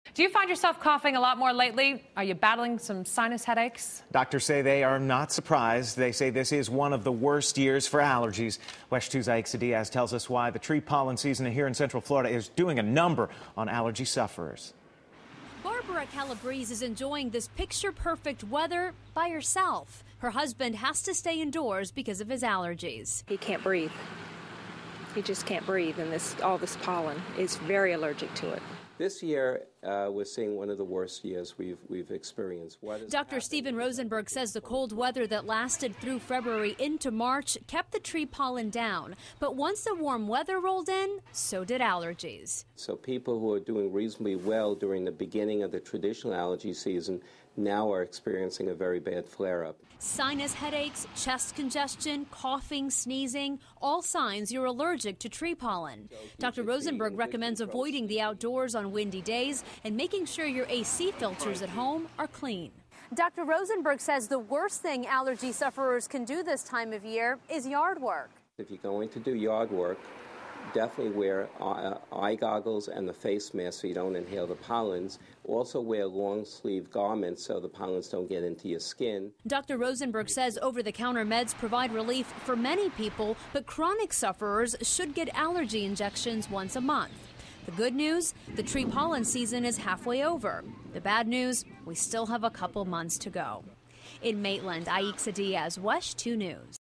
Do you find yourself coughing a lot more lately? Are you battling some sinus headaches? Doctors say they are not surprised. They say this is one of the worst years for allergies. WESH 2's Aixa Diaz tells us why the tree pollen season here in Central Florida is doing a number on allergy sufferers. Barbara Calabrese is enjoying this picture-perfect weather by herself. Her husband has to stay indoors because of his allergies. He can't breathe. He just can't breathe, and all this pollen is very allergic to it. This year, we're seeing one of the worst years we've experienced. Dr. Stephen Rosenberg says the cold weather that lasted through February into March kept the tree pollen down. But once the warm weather rolled in, so did allergies. So people who are doing reasonably well during the beginning of the traditional allergy season now are experiencing a very bad flare-up. Sinus headaches, chest congestion, coughing, sneezing, all signs you're allergic to tree pollen. Dr. Rosenberg recommends avoiding the outdoors on windy days and making sure your AC filters at home are clean. Dr. Rosenberg says the worst thing allergy sufferers can do this time of year is yard work. If you're going to do yard work, definitely wear eye goggles and the face mask so you don't inhale the pollens. Also wear long-sleeve garments so the pollens don't get into your skin. Dr. Rosenberg says over-the-counter meds provide relief for many people, but chronic sufferers should get allergy injections once a month. The good news, the tree pollen season is halfway over. The bad news, we still have a couple months to go. In Maitland, Aixa Diaz, WESH 2 News.